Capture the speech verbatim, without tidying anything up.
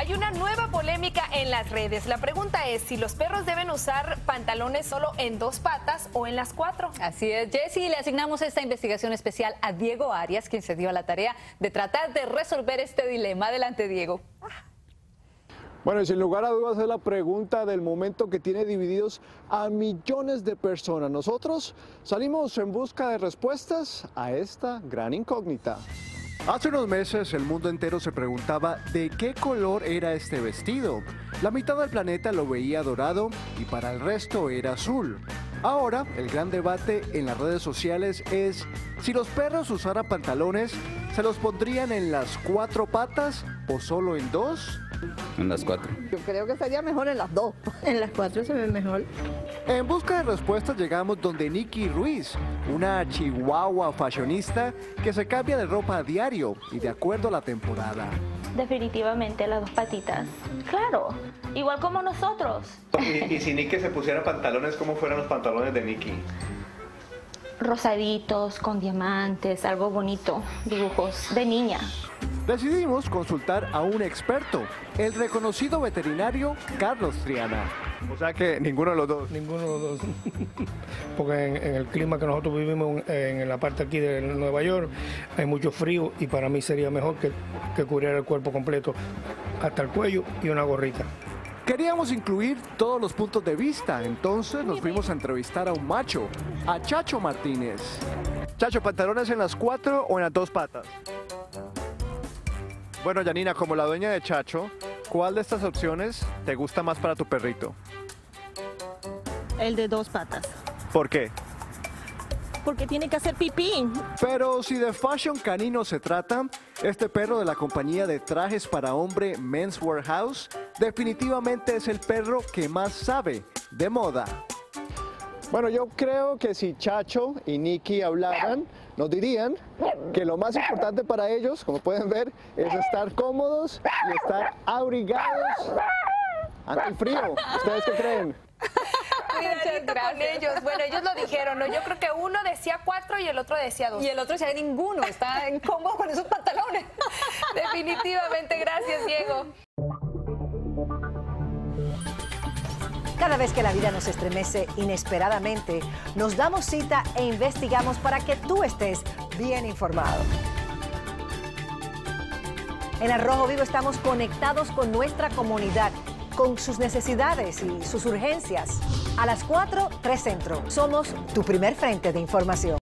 Hay una nueva polémica en las redes. La pregunta es si los perros deben usar pantalones solo en dos patas o en las cuatro. Así es, Jessy, le asignamos esta investigación especial a Diego Arias, quien se dio a la tarea de tratar de resolver este dilema. Adelante, Diego. Bueno, y sin lugar a dudas es la pregunta del momento que tiene divididos a millones de personas. Nosotros salimos en busca de respuestas a esta gran incógnita. Hace unos meses el mundo entero se preguntaba de qué color era este vestido. La mitad del planeta lo veía dorado y para el resto era azul. Ahora, el gran debate en las redes sociales es si los perros usaran pantalones, ¿se los pondrían en las cuatro patas o solo en dos? En las cuatro. Yo creo que sería mejor en las dos. En las cuatro se ve mejor. En busca de respuestas llegamos donde Nikki Ruiz, una chihuahua fashionista que se cambia de ropa a diario y de acuerdo a la temporada. Definitivamente las dos patitas. Claro, igual como nosotros. Y, y si Nikki se pusiera pantalones, ¿cómo fueran los pantalones de Nikki? Rosaditos, con diamantes, algo bonito, dibujos de niña. Decidimos consultar a un experto, el reconocido veterinario Carlos Triana. O sea que ninguno de los dos. Ninguno de los dos. Porque en, en el clima que nosotros vivimos en, en la parte aquí de Nueva York hay mucho frío y para mí sería mejor que, que cubriera el cuerpo completo hasta el cuello y una gorrita. Queríamos incluir todos los puntos de vista, entonces nos fuimos a entrevistar a un macho, a Chacho Martínez. Chacho, ¿pantalones en las cuatro o en las dos patas? Bueno, Yanina, como la dueña de Chacho, ¿cuál de estas opciones te gusta más para tu perrito? El de dos patas. ¿Por qué? Porque tiene que hacer pipí. Pero si de fashion canino se trata, este perro de la compañía de trajes para hombre Men's Warehouse definitivamente es el perro que más sabe de moda. Bueno, yo creo que si Chacho y Nikki hablaran, nos dirían que lo más importante para ellos, como pueden ver, es estar cómodos y estar abrigados ante el frío. ¿Ustedes qué creen? Cuidadito con ellos. Bueno, ellos lo dijeron, ¿no? Yo creo que uno decía cuatro y el otro decía dos. Y el otro decía ninguno, está incómodo con esos pantalones. Definitivamente, gracias, Diego. Cada vez que la vida nos estremece inesperadamente, nos damos cita e investigamos para que tú estés bien informado. En Al Rojo Vivo estamos conectados con nuestra comunidad, con sus necesidades y sus urgencias. A las cuatro, tres Centro. Somos tu primer frente de información.